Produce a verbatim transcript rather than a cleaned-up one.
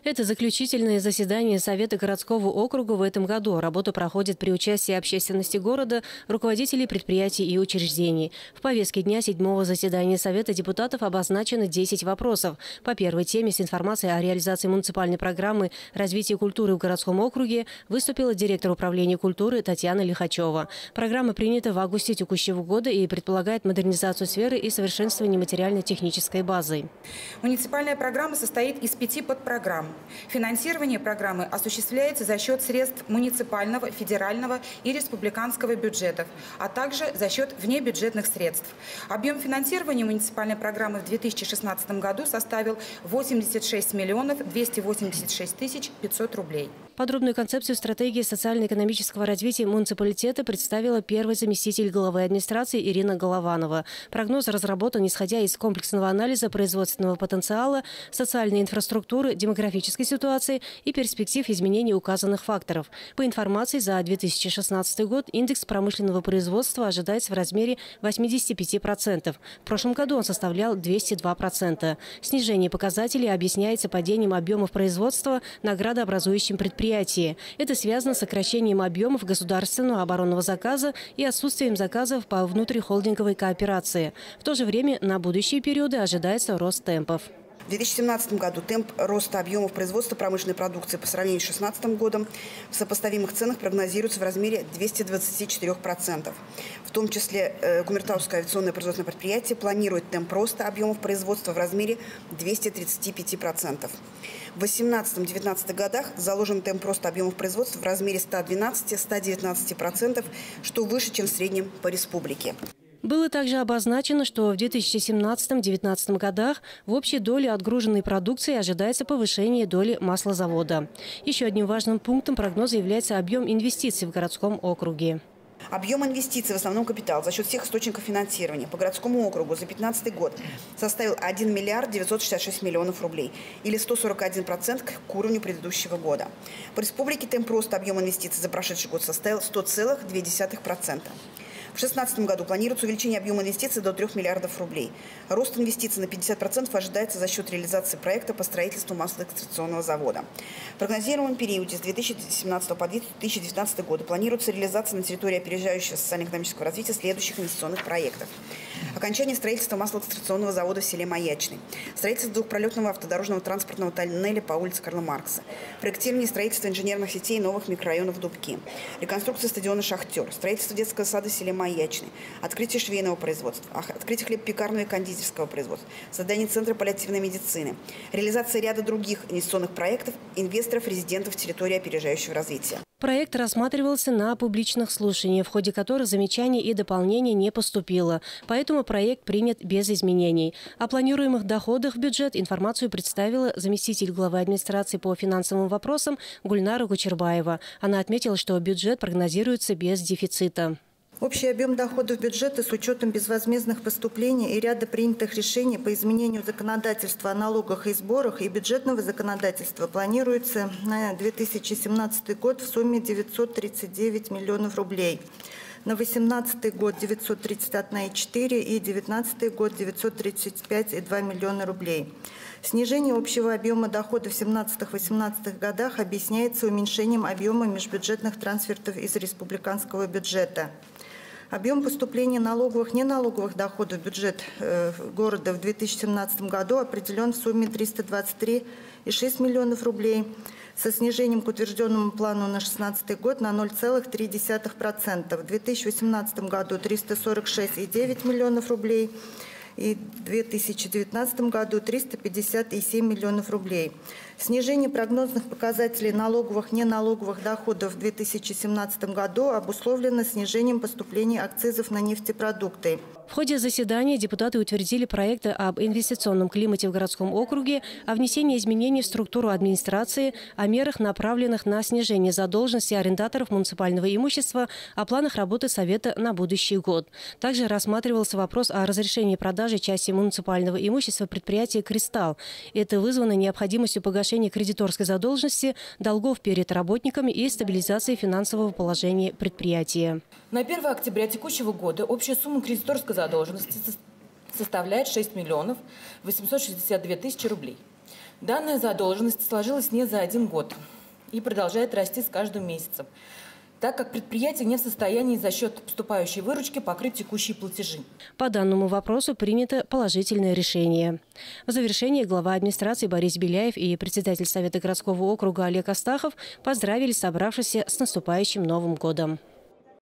Это заключительное заседание Совета городского округа в этом году. Работа проходит при участии общественности города, руководителей предприятий и учреждений. В повестке дня седьмого заседания Совета депутатов обозначено десять вопросов. По первой теме с информацией о реализации муниципальной программы развития культуры в городском округе выступила директор управления культуры Татьяна Лихачева. Программа принята в августе текущего года и предполагает модернизацию сферы и совершенствование материально-технической базы. Муниципальная программа состоит из пяти подпрограмм. Финансирование программы осуществляется за счет средств муниципального, федерального и республиканского бюджетов, а также за счет внебюджетных средств. Объем финансирования муниципальной программы в две тысячи шестнадцатом году составил восемьдесят шесть миллионов двести восемьдесят шесть тысяч пятьсот рублей. Подробную концепцию стратегии социально-экономического развития муниципалитета представила первый заместитель главы администрации Ирина Голованова. Прогноз разработан исходя из комплексного анализа производственного потенциала, социальной инфраструктуры, демографической ситуации и перспектив изменения указанных факторов. По информации, за две тысячи шестнадцатый год индекс промышленного производства ожидается в размере восьмидесяти пяти процентов. В прошлом году он составлял двести два процента. Снижение показателей объясняется падением объемов производства на градообразующем предприятии. Это связано с сокращением объемов государственного оборонного заказа и отсутствием заказов по внутрихолдинговой кооперации. В то же время на будущие периоды ожидается рост темпов. В две тысячи семнадцатом году темп роста объемов производства промышленной продукции по сравнению с две тысячи шестнадцатым годом в сопоставимых ценах прогнозируется в размере двухсот двадцати четырёх процентов. В том числе э, Кумертауское авиационное производственное предприятие планирует темп роста объемов производства в размере двухсот тридцати пяти процентов. В две тысячи восемнадцатом — две тысячи девятнадцатом годах заложен темп роста объемов производства в размере ста двенадцати — ста девятнадцати процентов, что выше, чем в среднем по республике. Было также обозначено, что в две тысячи семнадцатом — две тысячи девятнадцатом годах в общей доле отгруженной продукции ожидается повышение доли маслозавода. Еще одним важным пунктом прогноза является объем инвестиций в городском округе. Объем инвестиций в основном капитал за счет всех источников финансирования по городскому округу за две тысячи пятнадцатый год составил один миллиард девятьсот шестьдесят шесть миллионов рублей или сто сорок один процент к уровню предыдущего года. По республике темп роста объема инвестиций за прошедший год составил сто целых две десятых процента. В две тысячи шестнадцатом году планируется увеличение объема инвестиций до трёх миллиардов рублей. Рост инвестиций на пятьдесят процентов ожидается за счет реализации проекта по строительству маслоэкстракционного завода. В прогнозируемом периоде с две тысячи семнадцатого по две тысячи девятнадцатый годы планируется реализация на территории опережающего социально-экономического развития следующих инвестиционных проектов. Окончание строительства маслоэкстракционного завода в селе Маячный. Строительство двухпролетного автодорожного транспортного тоннеля по улице Карла Маркса. Проектирование и строительство инженерных сетей новых микрорайонов Дубки. Реконструкция стадиона «Шахтер». Строительство детского сада в селе Маячный. Открытие швейного производства. Открытие хлебопекарного и кондитерского производства. Создание центра паллиативной медицины. Реализация ряда других инвестиционных проектов инвесторов, резидентов территории опережающего развития. Проект рассматривался на публичных слушаниях, в ходе которых замечаний и дополнений не поступило. Поэтому проект принят без изменений. О планируемых доходах в бюджет информацию представила заместитель главы администрации по финансовым вопросам Гульнара Кучербаева. Она отметила, что бюджет прогнозируется без дефицита. Общий объем доходов бюджета с учетом безвозмездных поступлений и ряда принятых решений по изменению законодательства о налогах и сборах и бюджетного законодательства планируется на две тысячи семнадцатый год в сумме девятьсот тридцать девять миллионов рублей. На две тысячи восемнадцатый год девятьсот тридцать один и четыре и две тысячи девятнадцатый год девятьсот тридцать пять и два миллиона рублей. Снижение общего объема доходов в две тысячи семнадцатом — две тысячи восемнадцатом годах объясняется уменьшением объема межбюджетных трансфертов из республиканского бюджета. Объем поступления налоговых и неналоговых доходов в бюджет э, города в две тысячи семнадцатом году определен в сумме триста двадцать три и шесть миллионов рублей со снижением к утвержденному плану на две тысячи шестнадцатый год на ноль целых три десятых процента. В две тысячи восемнадцатом году триста сорок шесть и девять миллионов рублей и в две тысячи девятнадцатом году триста пятьдесят семь миллионов рублей. Снижение прогнозных показателей налоговых и неналоговых доходов в две тысячи семнадцатом году обусловлено снижением поступлений акцизов на нефтепродукты. В ходе заседания депутаты утвердили проекты об инвестиционном климате в городском округе, о внесении изменений в структуру администрации, о мерах, направленных на снижение задолженности арендаторов муниципального имущества, о планах работы Совета на будущий год. Также рассматривался вопрос о разрешении продажи части муниципального имущества предприятия «Кристалл». Это вызвано необходимостью погашения кредиторской задолженности, долгов перед работниками и стабилизации финансового положения предприятия. На первое октября текущего года общая сумма кредиторской задолженности составляет шесть миллионов восемьсот шестьдесят две тысячи рублей. Данная задолженность сложилась не за один год и продолжает расти с каждым месяцем, так как предприятие не в состоянии за счет поступающей выручки покрыть текущие платежи. По данному вопросу принято положительное решение. В завершении глава администрации Борис Беляев и председатель Совета городского округа Олег Астахов поздравили собравшихся с наступающим Новым годом.